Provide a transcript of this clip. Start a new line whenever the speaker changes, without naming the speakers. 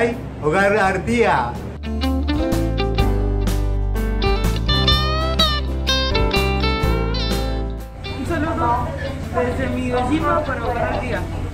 Ay, Hogar Artía.
Un saludo desde mi vecino para Hogar Artía.